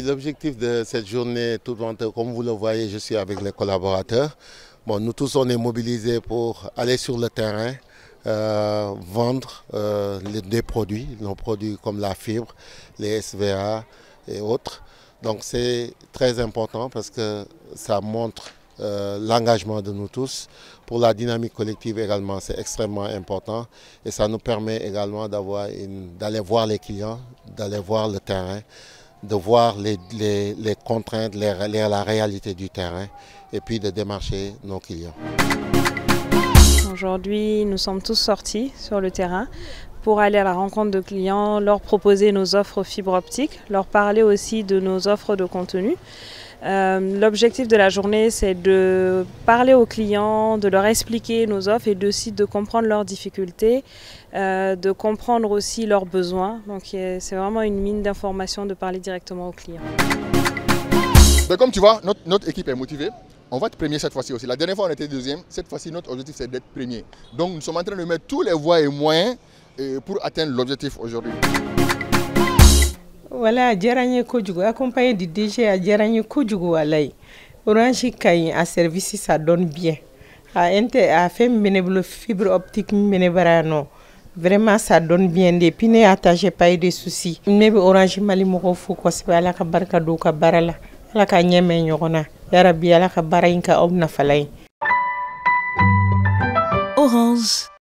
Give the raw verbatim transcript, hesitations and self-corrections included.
l'objectif de cette journée, tout comme vous le voyez, je suis avec les collaborateurs. Bon, nous tous, on est mobilisés pour aller sur le terrain, euh, vendre euh, les, des produits, nos produits comme la fibre, les S V A et autres. Donc c'est très important parce que ça montre euh, l'engagement de nous tous. Pour la dynamique collective également, c'est extrêmement important et ça nous permet également d'avoir une, d'aller voir les clients, d'aller voir le terrain, de voir les, les, les contraintes, les, les, la réalité du terrain et puis de démarcher nos clients. Aujourd'hui, nous sommes tous sortis sur le terrain pour aller à la rencontre de clients, leur proposer nos offres fibre optique, leur parler aussi de nos offres de contenu. Euh, L'objectif de la journée, c'est de parler aux clients, de leur expliquer nos offres et aussi de comprendre leurs difficultés, euh, de comprendre aussi leurs besoins. Donc c'est vraiment une mine d'informations de parler directement aux clients. Mais comme tu vois, notre, notre équipe est motivée. On va être premier cette fois-ci aussi. La dernière fois, on était deuxième. Cette fois-ci, notre objectif, c'est d'être premier. Donc, nous sommes en train de mettre tous les voies et moyens pour atteindre l'objectif aujourd'hui. Voilà, djaranye kojugo accompagné du D G à djaranye kojugo walay. Orange Kayi à service ça donne bien. A inter a fait meneblo fibre optique menebarano. Vraiment ça donne bien des pines attachés pas de soucis. Nebe Orange Mali moko fu ko se ala ka barka do ka barala. Ala ka nyeme nyogona. Ya rabbi ala ka bara inka obna falay. Orange.